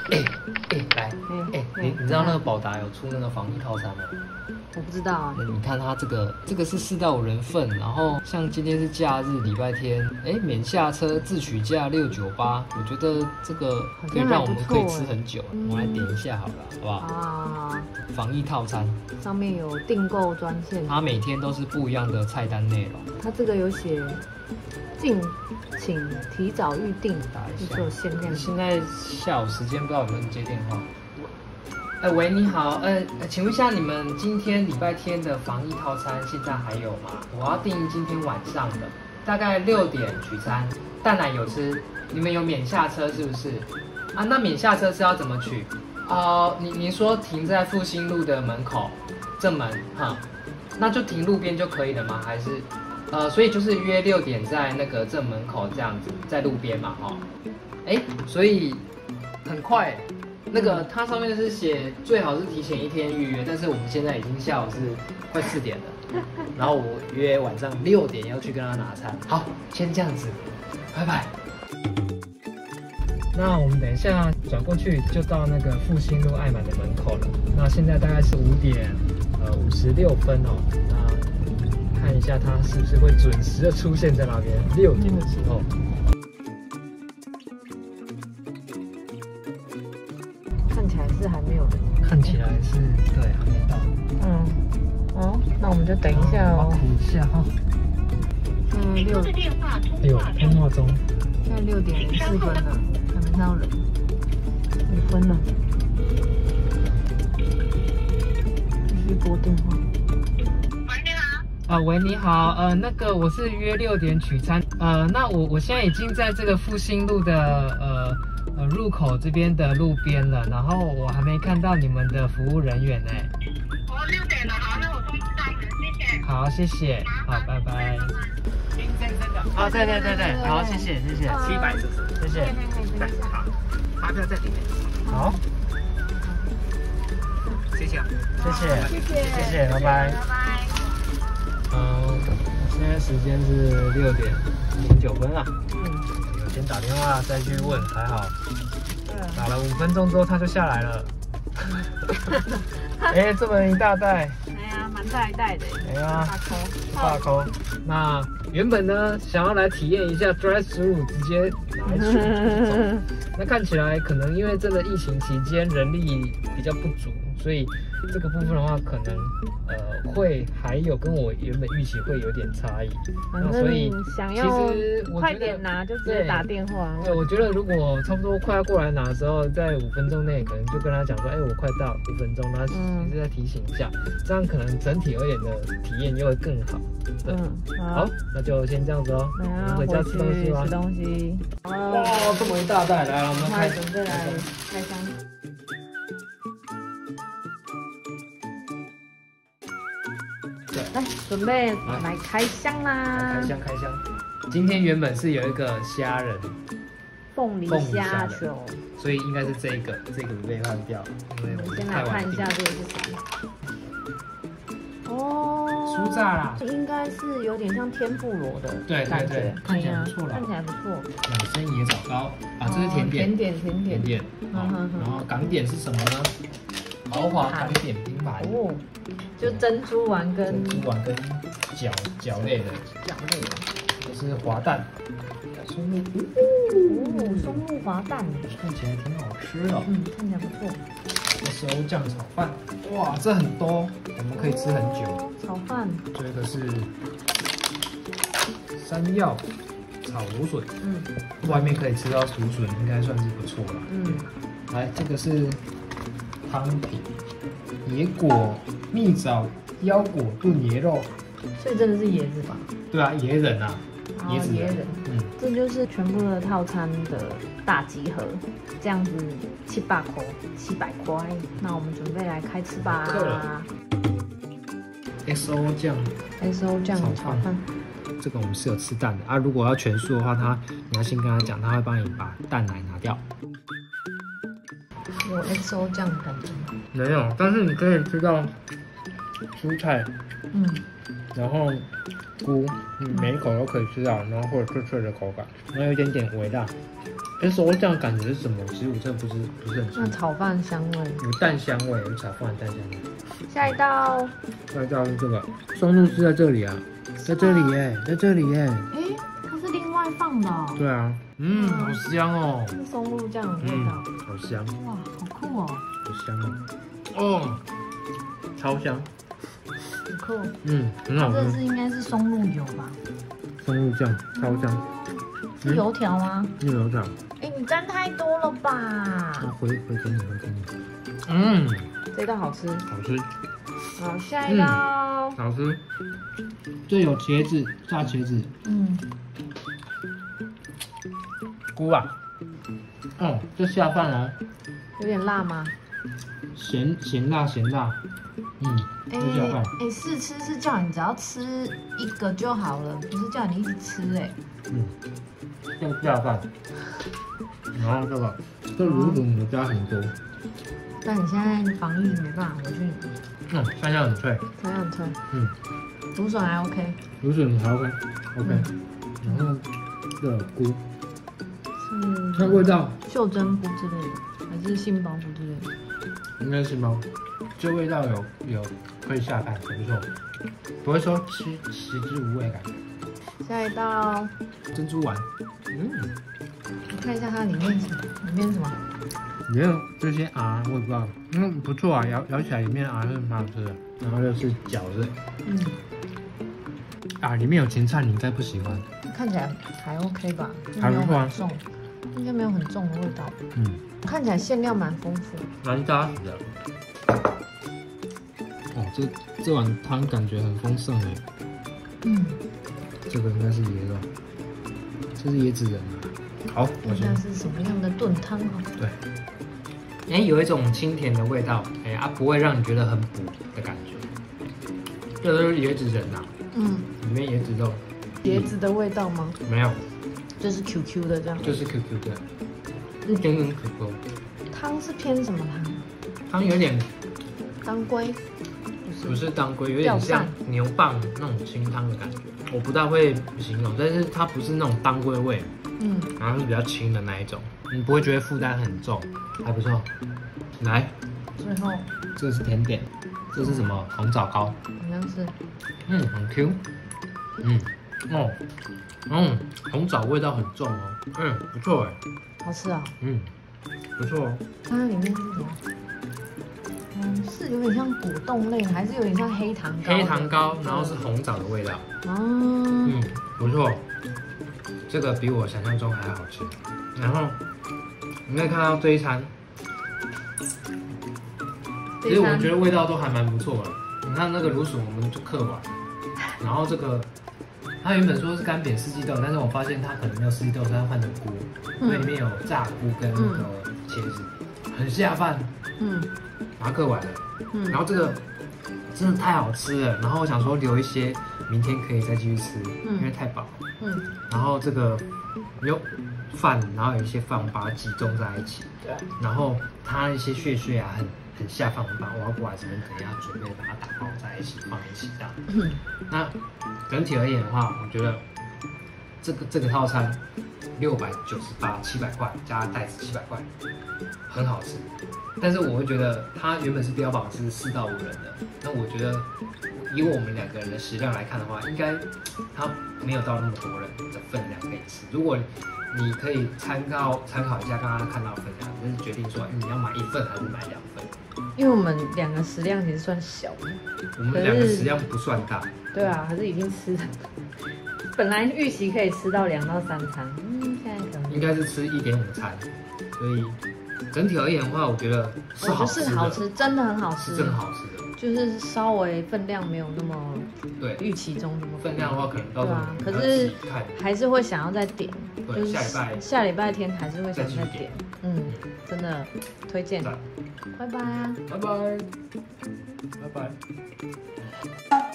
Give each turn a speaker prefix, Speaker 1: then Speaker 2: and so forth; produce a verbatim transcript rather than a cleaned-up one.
Speaker 1: 哎哎，来，哎，你你知道那个宝达有出那个防疫套餐吗？
Speaker 2: 我不知道啊。
Speaker 1: 你看它这个，这个是四到五人份，然后像今天是假日，礼拜天，哎，免下车自取价六九八，我觉得这个可以让我们可以吃很久。我们来点一下好了，好不好？
Speaker 2: 啊。
Speaker 1: 防疫套餐
Speaker 2: 上面有订购专线，
Speaker 1: 它每天都是不一样的菜单内容。
Speaker 2: 它这个有写，敬请提早预定，就是有限量。
Speaker 1: 现在下午时间，不知道有没有人接电话？哎，喂，你好，呃，请问一下，你们今天礼拜天的防疫套餐现在还有吗？我要订今天晚上的，大概六点取餐，蛋奶有吃，你们有免下车是不是？啊，那免下车是要怎么取？哦、呃，你你说停在复兴路的门口正门，哈，那就停路边就可以了吗？还是，呃，所以就是约六点在那个正门口这样子，在路边嘛，哈，哎，所以很快。那个它上面是写最好是提前一天预约，但是我们现在已经下午是快四点了，然后我约晚上六点要去跟他拿餐。好，先这样子，拜拜。那我们等一下转过去就到那个复兴路爱满的门口了。那现在大概是五点呃五十六分哦。那看一下它是不是会准时的出现在那边，六点的时候。
Speaker 2: 看起来是还没有人，
Speaker 1: 看起来是对，还没到。
Speaker 2: 嗯，哦，那我们就等一下哦。
Speaker 1: 等一下哈。
Speaker 2: 嗯，六，
Speaker 1: 哎呦，通话中。
Speaker 2: 现在六点零四分了，还没看到人，五分了。继续拨电话。
Speaker 3: 喂，你好。
Speaker 1: 啊，喂，你好，呃，那个我是约六点取餐，呃，那我我现在已经在这个复兴路的呃。呃，入口这边的路边了，然后我还没看到你们的服务人员呢。
Speaker 3: 哦，六点了，好，那我通知他们，谢谢。
Speaker 1: 好，谢谢，好，拜拜。林先生的，啊，对对对对，好，谢谢谢谢，七百是不是？谢谢，对，好，发票在里面。好，谢谢，谢谢，谢谢，谢谢，拜拜，拜拜。嗯，现在时间是六点零九分了。嗯。先打电话再去问，还好，打了五分钟之后他就下来了。哎，这么一大袋，
Speaker 2: 哎呀，蛮大一袋的。
Speaker 1: 哎呀，
Speaker 2: 大抠，
Speaker 1: 大抠。那原本呢，想要来体验一下 drive through 直接拿来取走，那看起来可能因为真的疫情期间人力比较不足，所以这个部分的话，可能呃会还有跟我原本预期会有点差异。
Speaker 2: 那所以想要快点拿就直接打电话。
Speaker 1: 对，我觉得如果差不多快要过来拿的时候，在五分钟内可能就跟他讲说，哎，我快到五分钟，然后一直在提醒一下，这样可能整体而言的体验就会更好。对，好，那就先这样子哦。我们回家吃东西吧。
Speaker 2: 吃东西。
Speaker 1: 哇，这么一大袋，来了，我们开
Speaker 2: 准备来开箱。来，准备来开箱啦！
Speaker 1: 开箱开箱。今天原本是有一个虾仁，
Speaker 2: 凤梨虾球，
Speaker 1: 所以应该是这个，这个被换掉。
Speaker 2: 我们先来看一下这个是什么。哦，
Speaker 1: 酥炸啦，
Speaker 2: 应该是有点像天妇罗的感觉，
Speaker 1: 看起来不错啦，
Speaker 2: 看起来不错。
Speaker 1: 养生椰枣糕啊，这是甜点，
Speaker 2: 甜点甜点
Speaker 1: 甜点。然后港点是什么呢？豪华港点拼盘哦，
Speaker 2: 就珍珠丸跟
Speaker 1: 珍珠丸跟饺饺类的
Speaker 2: 饺类的，
Speaker 1: 这是滑蛋，松露
Speaker 2: 哦，松露滑蛋，
Speaker 1: 看起来挺好吃的，
Speaker 2: 嗯，看起来不错。
Speaker 1: S O 酱炒饭，哇，这很多，我们可以吃很久。
Speaker 2: 炒饭，
Speaker 1: 这个是山药炒芦笋，嗯，外面可以吃到芦笋，应该算是不错了。嗯，来，这个是汤品，野果、蜜枣、腰果炖椰肉，
Speaker 2: 所以真的是椰子吧？
Speaker 1: 对啊，椰仁啊，椰子
Speaker 2: 椰仁，嗯，这就是全部的套餐的大集合，这样子七百块，七百块，那我们准备来开吃吧。
Speaker 1: S O 酱
Speaker 2: ，S O 酱炒饭，
Speaker 1: 这个我们是有吃蛋的啊。如果要全素的话，他你要先跟他讲，他会帮你把蛋奶拿掉。
Speaker 2: 有 X O 酱的感觉吗？
Speaker 1: 没有，但是你可以吃到蔬菜，嗯，然后菇，你每一口都可以吃到，然后或者脆脆的口感，然后有一点点微辣， 哎，手酱感觉是什么？其实我真的不是不是很清楚。
Speaker 2: 那炒饭香味，
Speaker 1: 有蛋香味，有炒饭蛋香味。
Speaker 2: 下一道，
Speaker 1: 下一道是这个松露是在这里啊，在这里耶，在这里耶。
Speaker 2: 哎，它是另外放的、哦。
Speaker 1: 对啊，嗯，好香哦。
Speaker 2: 是松露酱的味
Speaker 1: 嗯，
Speaker 2: 道。
Speaker 1: 好香。
Speaker 2: 哇，好酷哦。
Speaker 1: 好香哦。哦，超香。
Speaker 2: 很酷。
Speaker 1: 嗯，很好吃。
Speaker 2: 这是应该是松露油吧？
Speaker 1: 松露酱超香。
Speaker 2: 是油条吗？
Speaker 1: 是油条。
Speaker 2: 哎，你沾太多了吧？
Speaker 1: 我回回给你，回给你。嗯，
Speaker 2: 这道好吃。
Speaker 1: 好吃。
Speaker 2: 好，下一道。
Speaker 1: 好吃。这有茄子，炸茄子。
Speaker 2: 嗯。
Speaker 1: 菇啊。哦，这下饭哦。
Speaker 2: 有点辣吗？
Speaker 1: 咸咸辣咸辣。嗯，
Speaker 2: 哎
Speaker 1: 这下饭。
Speaker 2: 哎，试吃是叫你只要吃一个就好了，不是叫你一直吃哎。
Speaker 1: 嗯，这下饭。然后这个这芦笋我加很多。
Speaker 2: 但你现在防疫没办法回去。
Speaker 1: 嗯，香香很脆。
Speaker 2: 香香很脆。
Speaker 1: 嗯，
Speaker 2: 芦笋还 OK。
Speaker 1: 芦笋还 OK，OK。OK, 然后这个菇，
Speaker 2: 是
Speaker 1: 它味道
Speaker 2: 袖珍菇之类的，还是杏鲍菇之类的？
Speaker 1: 应该是吗？这味道有有可以下饭，很不错，不会说吃食之无味感觉。
Speaker 2: 下一道
Speaker 1: 珍珠丸，嗯，
Speaker 2: 我看一下它里面什么，里面什么？
Speaker 1: 里面有这些啊，我也不知道，嗯，不错啊，咬咬起来里面啊是蛮好吃的。然后就是饺子，
Speaker 2: 嗯，
Speaker 1: 啊，里面有芹菜，你应该不喜欢。
Speaker 2: 看起来还 OK 吧？
Speaker 1: 还不错啊，
Speaker 2: 重，应该没有很重的味道。
Speaker 1: 嗯，
Speaker 2: 看起来馅料蛮丰富，
Speaker 1: 蛮扎实的。哦，这这碗汤感觉很丰盛哎。
Speaker 2: 嗯，
Speaker 1: 这个应该是椰肉，这是椰子仁啊。好，我先。
Speaker 2: 那是什么样的炖汤啊？
Speaker 1: 对。哎，有一种清甜的味道，哎啊，不会让你觉得很补的感觉。这都是椰子仁呐，
Speaker 2: 嗯，
Speaker 1: 里面椰子肉。
Speaker 2: 椰子的味道吗？
Speaker 1: 没有，
Speaker 2: 就是 Q Q 的这样。
Speaker 1: 就是 Q Q 的，一点点 Q Q。
Speaker 2: 汤是偏什么汤？
Speaker 1: 汤有点
Speaker 2: 当归，
Speaker 1: 不是当归，有点像牛蒡那种清汤的感觉。我不大会形容，但是它不是那种当归味，
Speaker 2: 嗯，
Speaker 1: 然后是比较轻的那一种，你不会觉得负担很重，还不错。来，
Speaker 2: 最后
Speaker 1: 这是甜点，这是什么？红枣糕，
Speaker 2: 好像是，
Speaker 1: 嗯，很 Q， 嗯，哦，嗯，红枣味道很重哦，嗯，不错哎，
Speaker 2: 好吃啊，
Speaker 1: 嗯，不错哦。
Speaker 2: 它里面是什么？嗯，是有点像果冻类，还是有点像黑糖糕？
Speaker 1: 黑糖糕，然后是红枣的味道，
Speaker 2: 哦，
Speaker 1: 嗯，不错，这个比我想象中还好吃。然后你可以看到这一餐，其实我觉得味道都还蛮不错的。你看那个芦笋，我们就嗑完，然后这个它原本说是干煸四季豆，但是我发现它可能没有四季豆，它换成菇，所以里面有炸菇跟那个茄子，很下饭。
Speaker 2: 嗯，
Speaker 1: 把它嗑完了，
Speaker 2: 嗯，
Speaker 1: 然后这个真的太好吃了，然后我想说留一些，明天可以再继续吃，
Speaker 2: 嗯，
Speaker 1: 因为太饱了。
Speaker 2: 嗯，
Speaker 1: 然后这个有饭，然后有一些饭，我把它集中在一起，
Speaker 2: 对，
Speaker 1: 然后它一些屑屑啊，很很下饭，我把挖过来，这边等一下准备把它打包在一起放一起这样。
Speaker 2: 嗯，
Speaker 1: 那整体而言的话，我觉得这个这个套餐六百九十八，七百块加袋子七百块，很好吃。但是我会觉得它原本是标榜是四到五人的，那我觉得以我们两个人的食量来看的话，应该它没有到那么多人的分量可以吃。如果你可以参考参考一下刚刚看到的分量，就是决定说你要买一份还是买两份。
Speaker 2: 因为我们两个食量其实算小的，
Speaker 1: 我们两个食量不算大。
Speaker 2: 对啊，还是已经吃了。本来预期可以吃到两到三餐，嗯，现在可能
Speaker 1: 应该是吃一点五餐，所以整体而言的话，我觉得是好吃的，
Speaker 2: 是好吃，真的很好吃，
Speaker 1: 是真的好吃的，
Speaker 2: 就是稍微分量没有那么
Speaker 1: 对
Speaker 2: 预期中那么
Speaker 1: 分量的话，可能到时候
Speaker 2: 对啊，可是还是会想要再点，
Speaker 1: 对，下礼拜
Speaker 2: 下礼拜天还是会想再
Speaker 1: 再
Speaker 2: 点，嗯，真的推荐，拜拜啊，
Speaker 1: 拜拜，拜拜。